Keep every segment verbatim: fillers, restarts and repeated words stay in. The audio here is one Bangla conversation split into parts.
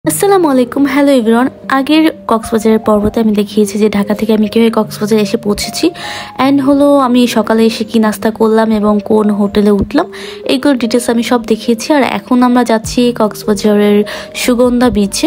আসসালামু আলাইকুম। Hello everyone. আগের কক্সবাজারের পর্বতে আমি দেখিয়েছি যে ঢাকা থেকে আমি কীভাবে কক্সবাজার এসে পৌঁছেছি অ্যান্ড হলো আমি সকালে এসে কি নাস্তা করলাম এবং কোন হোটেলে উঠলাম, এইগুলোর ডিটেলস আমি সব দেখিয়েছি। আর এখন আমরা যাচ্ছি কক্সবাজারের সুগন্ধা বিচে।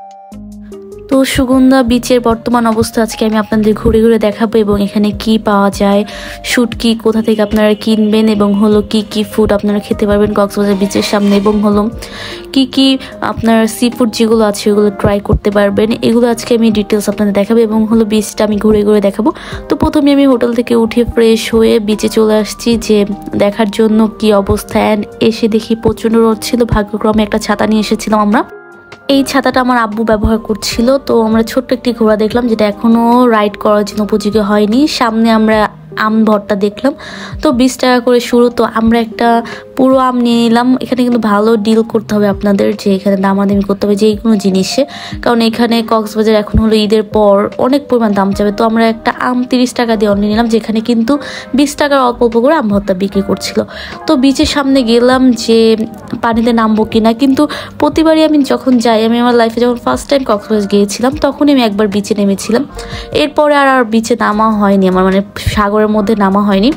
তো সুগন্ধা বিচের বর্তমান অবস্থা আজকে আমি আপনাদের ঘুরে ঘুরে দেখাবো এবং এখানে কি পাওয়া যায়, শুটকি কোথা থেকে আপনারা কিনবেন এবং হলো কি কি ফুড আপনারা খেতে পারবেন কক্সবাজার বিচের সামনে, এবং হলো কি কি আপনার সি ফুড যেগুলো আছে ওগুলো ট্রাই করতে পারবেন, এগুলো আজকে আমি ডিটেলস আপনাদের দেখাবো এবং হলো বিচটা আমি ঘুরে ঘুরে দেখাবো। তো প্রথমে আমি হোটেল থেকে উঠে ফ্রেশ হয়ে বিচে চলে আসছি যে দেখার জন্য কি অবস্থা। অ্যান্ড এসে দেখি প্রচণ্ড রোদ ছিল, ভাগ্যক্রমে একটা ছাতা নিয়ে এসেছিলাম আমরা। এই ছাতাটা আমার আব্বু ব্যবহার করছিল। তো আমরা ছোট্ট একটি ঘোড়া দেখলাম যেটা এখনও রাইড করার জন্য উপযোগী হয়নি। সামনে আমরা আম ভর্তা দেখলাম। তো বিশ টাকা করে শুরু। তো আমরা একটা পুরো আম নিয়ে নিলাম। এখানে কিন্তু ভালো ডিল করতে হবে আপনাদের, যে এখানে দামাদামি করতে হবে যে কোনো জিনিসে, কারণ এখানে কক্সবাজার এখন হলো ঈদের পর অনেক পরিমাণ দাম যাবে। তো আমরা একটা আম তিরিশ টাকা দিয়ে অন্য নিলাম, যেখানে কিন্তু বিশ টাকার অল্প অল্প করে আম ভর্তা বিক্রি করছিল। তো বিচের সামনে গেলাম যে পানিতে নামবো কিনা, কিন্তু প্রতিবারই আমি যখন যাই, আমি আমার লাইফে যখন ফার্স্ট টাইম কক্সবাজার গিয়েছিলাম তখনই আমি একবার বিচে নেমেছিলাম। এরপরে আর আর বিচে নামা হয়নি আমার, মানে সাগরের মধ্যে নামা হয়নি।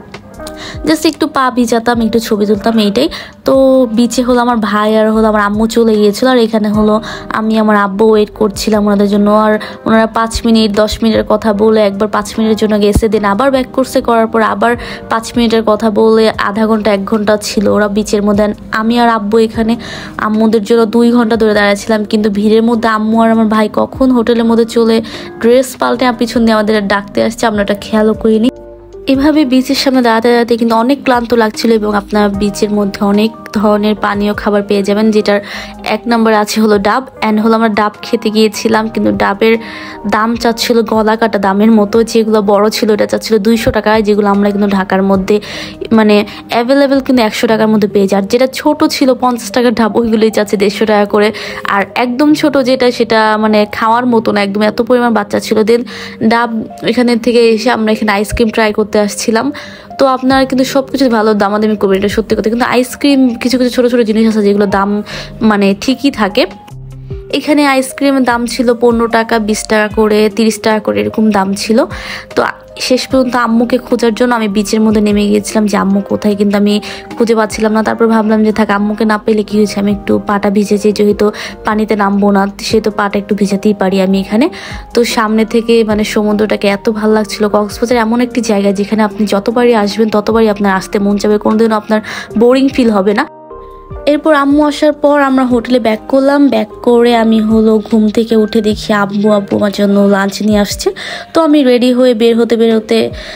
জাস্ট একটু পা ভিজাতাম, একটু ছবি তুলতাম, এইটাই। তো বিচে হলো আমার ভাই আর হলো আমার আম্মু চলে গিয়েছিল, আর এখানে হলো আমি আমার আব্বু ওয়েট করছিলাম ওনাদের জন্য। আর ওনারা পাঁচ মিনিট দশ মিনিটের কথা বলে একবার পাঁচ মিনিটের জন্য গেছে, দেন আবার ব্যাক করছে, করার পর আবার পাঁচ মিনিটের কথা বলে আধা ঘন্টা এক ঘন্টা ছিল ওরা বিচের মধ্যে। আমি আর আব্বু এখানে আম্মুদের জন্য দুই ঘন্টা ধরে দাঁড়াচ্ছিলাম, কিন্তু ভিড়ের মধ্যে আম্মু আর আমার ভাই কখন হোটেলের মধ্যে চলে ড্রেস পাল্টে পিছন দিয়ে আমাদের ডাকতে আসছে, আমরা এটা খেয়ালও করিনি। এভাবে বিচের সামনে দাঁড়াতে দাঁড়াতে কিন্তু অনেক ক্লান্ত লাগছিল, এবং আপনার বিচের মধ্যে অনেক ধরনের পানীয় খাবার পেয়ে যাবেন, যেটার এক নম্বর আছে হলো ডাব। অ্যান্ড হলো আমরা ডাব খেতে গিয়েছিলাম, কিন্তু ডাবের দাম চাচ্ছিল গলা কাটা দামের মতো। যেগুলো বড় ছিল এটা চাচ্ছিল দুইশো টাকায়, যেগুলো আমরা কিন্তু ঢাকার মধ্যে মানে অ্যাভেলেবেল কিন্তু একশো টাকার মধ্যে পেয়ে যাই। আর যেটা ছোট ছিল পঞ্চাশ টাকার ডাব, ওইগুলোই চাচ্ছে দেড়শো টাকা করে। আর একদম ছোট যেটা, সেটা মানে খাওয়ার মতো না, একদম এত পরিমাণ বাচ্চা ছিল। দেন ডাব এখানে থেকে এসে আমরা এখানে আইসক্রিম ট্রাই করতে আসছিলাম। তো আপনারা কিন্তু সব কিছু ভালো দামাদামি করবেন, এটা সত্যি কথা। কিন্তু আইসক্রিম কিছু কিছু ছোটো ছোটো জিনিস আছে যেগুলো দাম মানে ঠিকই থাকে। এখানে আইসক্রিমের দাম ছিল পনেরো টাকা, বিশ টাকা করে, তিরিশ টাকা করে, এরকম দাম ছিল। তো শেষ পর্যন্ত আম্মুকে খোঁজার জন্য আমি বিচের মধ্যে নেমে গিয়েছিলাম যে আম্মু কোথায়, কিন্তু আমি খুঁজে পাচ্ছিলাম না। তারপর ভাবলাম যে থাক, আম্মুকে না পেলে কী হয়েছে, আমি একটু পাটা ভিজেছি, যেহেতু পানিতে নামবো না সেহেতু পাটা একটু ভিজাতেই পারি আমি এখানে। তো সামনে থেকে মানে সমুদ্রটাকে এত ভালো লাগছিল। কক্সবাজার এমন একটি জায়গা যেখানে আপনি যতবারই আসবেন ততবারই আপনার আসতে মন যাবে, কোনোদিনও আপনার বোরিং ফিল হবে না। এরপর আম্মু আসার পর আমরা হোটেলে ব্যাক করলাম। ব্যাক করে আমি হলো ঘুম থেকে উঠে দেখি আব্বু আব্বু আমার জন্য লাঞ্চ নিয়ে আসছে। তো আমি রেডি হয়ে বের হতে বের হতে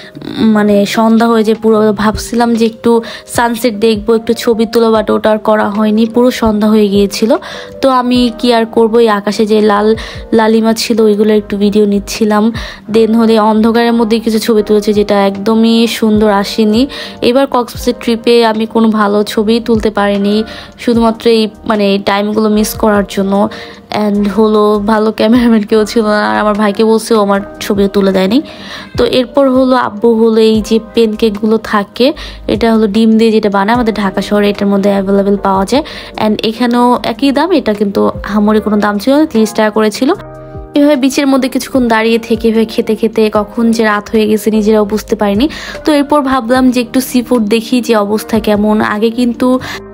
মানে সন্ধ্যা হয়ে যায় পুরো। ভাবছিলাম যে একটু সানসেট দেখবো, একটু ছবি তুলো, বাট ওটা আর করা হয়নি, পুরো সন্ধ্যা হয়ে গিয়েছিল। তো আমি কি আর করবো, এই আকাশে যে লাল লালিমা ছিল ওইগুলো একটু ভিডিও নিচ্ছিলাম। দেন হলে অন্ধকারের মধ্যে কিছু ছবি তুলেছে, যেটা একদমই সুন্দর আসেনি। এবার কক্সবাজার ট্রিপে আমি কোনো ভালো ছবি তুলতে পারিনি, শুধুমাত্র এই মানে এই টাইমগুলো মিস করার জন্য। অ্যান্ড হলো ভালো ক্যামেরাম্যান কেউ ছিল না, আর আমার ভাইকে বলছে ও আমার ছবিও তুলে দেয়নি। তো এরপর হলো আব্বু হলো এই যে প্যানকেকগুলো থাকে, এটা হলো ডিম দিয়ে যেটা বানায় আমাদের ঢাকা শহরে, এটার মধ্যে অ্যাভেলেবেল পাওয়া যায়। অ্যান্ড এখানেও একই দাম, এটা কিন্তু হামরি কোনো দাম ছিল না, তিরিশ টাকা করেছিল। এভাবে বিচের মধ্যে কিছুক্ষণ দাঁড়িয়ে থেকে এভাবে খেতে খেতে কখন যে রাত হয়ে গেছে নিজেরাও বুঝতে পারিনি। তো এরপর ভাবলাম যে একটু সি ফুড দেখি যে অবস্থা কেমন। আগে কিন্তু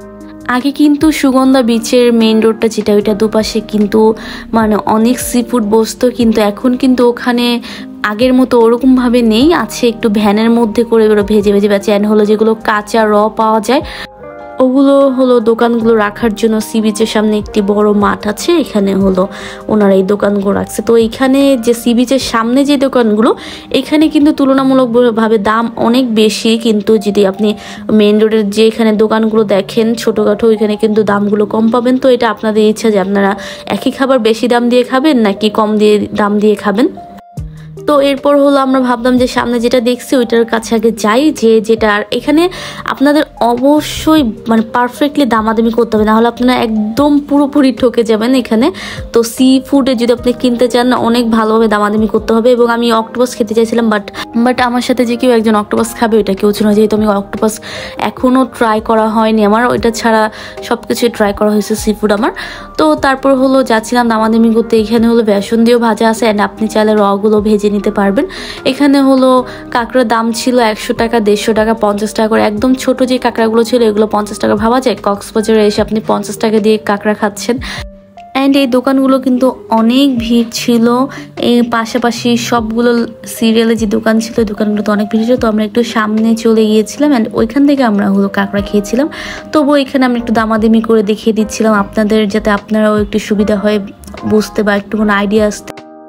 আগে কিন্তু সুগন্ধা বিচের মেইন রোডটা যেটা, ওইটা দুপাশে কিন্তু মানে অনেক সি ফুড বসতো, কিন্তু এখন কিন্তু ওখানে আগের মতো ওরকমভাবে নেই, আছে একটু ভ্যানের মধ্যে করে ওরা ভেজে ভেজে বেচে। অ্যান্ড হলো যেগুলো কাঁচা র পাওয়া যায় ওগুলো হলো দোকানগুলো রাখার জন্য সি বিচের সামনে একটি বড় মাঠ আছে, এখানে হলো ওনারা এই দোকানগুলো রাখছে। তো এইখানে যে সি বিচের সামনে যে দোকানগুলো, এখানে কিন্তু তুলনামূলকভাবে দাম অনেক বেশি, কিন্তু যদি আপনি মেইন রোডের যে এখানে দোকানগুলো দেখেন ছোটোখাটো, ওইখানে কিন্তু দামগুলো কম পাবেন। তো এটা আপনাদের ইচ্ছা যে আপনারা একই খাবার বেশি দাম দিয়ে খাবেন নাকি কম দিয়ে দাম দিয়ে খাবেন। তো তো এরপর হলো আমরা ভাবলাম যে সামনে যেটা দেখছি ওইটার কাছে আগে যাই, যে যেটা আর এখানে আপনাদের অবশ্যই মানে পারফেক্টলি দামাদামি করতে হবে, নাহলে আপনারা একদম পুরোপুরি ঠকে যাবেন এখানে। তো সি ফুডে যদি আপনি কিনতে চান না অনেক ভালোভাবে দামাদামি করতে হবে। এবং আমি অক্টোপাস খেতে চাইছিলাম, বাট বাট আমার সাথে যে কেউ একজন অক্টোপাস খাবে ওইটা কেউ ছিল না, যেহেতু আমি অক্টোপাস এখনও ট্রাই করা হয়নি আমার, ওইটা ছাড়া সব কিছুই ট্রাই করা হয়েছে সি ফুড আমার। তো তারপর হলো যাচ্ছিলাম দামাদামি করতে। এখানে হলো বেসন দিয়েও ভাজা আছে, অ্যান্ড আপনি চাইলে রগুলো ভেজে নিতে পারবেন। এখানে হলো কাঁকড়ার দাম ছিল একশো টাকা, দেড়শো টাকা, পঞ্চাশ টাকা করে। একদম ছোট যে কাঁকড়াগুলো ছিল এগুলো পঞ্চাশ টাকা ভাবা যায়। কক্সবাজারে এসে আপনি পঞ্চাশ টাকা দিয়ে কাঁকড়া খাচ্ছেন। অ্যান্ড এই দোকানগুলো কিন্তু অনেক ভিড় ছিল, এই পাশাপাশি সবগুলো সিরিয়ালে যে দোকান ছিল ওই দোকানগুলো তো অনেক ভিড় ছিল। তো আমরা একটু সামনে চলে গিয়েছিলাম, অ্যান্ড ওইখান থেকে আমরা হলো কাঁকড়া খেয়েছিলাম। তবুও এখানে আমি একটু দামাদামি করে দেখিয়ে দিচ্ছিলাম আপনাদের, যাতে আপনারাও একটু সুবিধা হয় বুঝতে বা একটু কোনো আইডিয়া আসতে।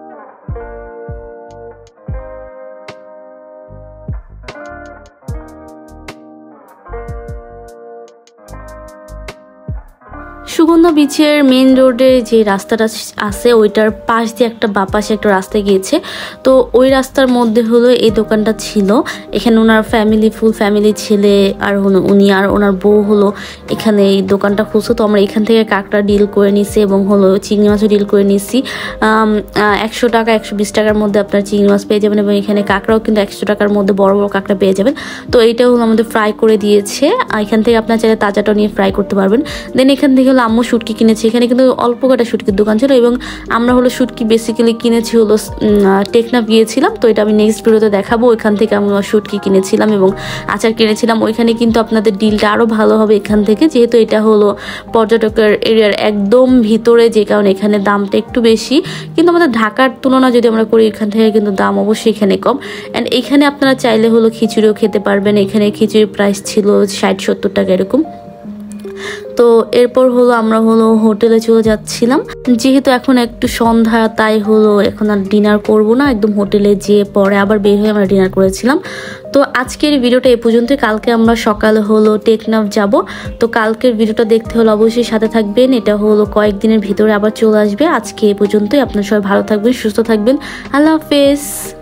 সুগন্ধা বিচের মেন রোডে যে রাস্তাটা আছে ওইটার পাশ দিয়ে একটা বা পাশে একটা রাস্তা গিয়েছে। তো ওই রাস্তার মধ্যে হলো এই দোকানটা ছিল। এখানে ওনার ফ্যামিলি, ফুল ফ্যামিলি, ছেলে আর হলো উনি আর ওনার বউ হলো এখানে এই দোকানটা খুলছে। তো আমরা এখান থেকে কাঁকড়া ডিল করে নিছি এবং হলো চিংড়ি মাছও ডিল করে নিছি। একশো টাকা একশো বিশ টাকার মধ্যে আপনার চিংড়ি মাছ পেয়ে যাবেন, এবং এখানে কাঁকড়াও কিন্তু একশো টাকার মধ্যে বড় বড় কাঁকড়া পেয়ে যাবেন। তো এইটা হলো আমাদের ফ্রাই করে দিয়েছে, এখান থেকে আপনার চাইলে তাজাটা নিয়ে ফ্রাই করতে পারবেন। দেন এখান থেকে আম্মু শুটকি কিনেছি। এখানে কিন্তু অল্প কটা শুটকির দোকান ছিল, এবং আমরা হলো শুটকি বেসিক্যালি কিনেছি হলো টেকনাফ গিয়েছিলাম। তো এটা আমি নেক্সট ভিডিওতে দেখাবো। ওইখান থেকে আমরা শুটকি কিনেছিলাম এবং আচার কিনেছিলাম। ওইখানে কিন্তু আপনাদের ডিলটা আরও ভালো হবে এখান থেকে, যেহেতু এটা হলো পর্যটকের এরিয়ার একদম ভিতরে, যে কারণে এখানে দামটা একটু বেশি। কিন্তু আমাদের ঢাকার তুলনা যদি আমরা করি এখান থেকে কিন্তু দাম অবশ্যই এখানে কম। অ্যান্ড এখানে আপনারা চাইলে হলো খিচুড়িও খেতে পারবেন। এখানে খিচুড়ির প্রাইস ছিল ষাট সত্তর টাকা এরকম। তো এরপর হলো আমরা হলো হোটেলে চলে যাচ্ছিলাম, যেহেতু এখন একটু সন্ধ্যা, তাই হলো এখন আর ডিনার করব না, একদম হোটেলে যেয়ে পরে আবার বের হয়ে আমরা ডিনার করেছিলাম। তো আজকের ভিডিওটা এ পর্যন্ত। কালকে আমরা সকালে হলো টেকনাফ যাব। তো কালকের ভিডিওটা দেখতে হলে অবশ্যই সাথে থাকবেন। এটা হলো কয়েকদিনের ভিতরে আবার চলে আসবে। আজকে এ পর্যন্তই। আপনার সবাই ভালো থাকবেন, সুস্থ থাকবেন। আল্লাহ হাফেজ।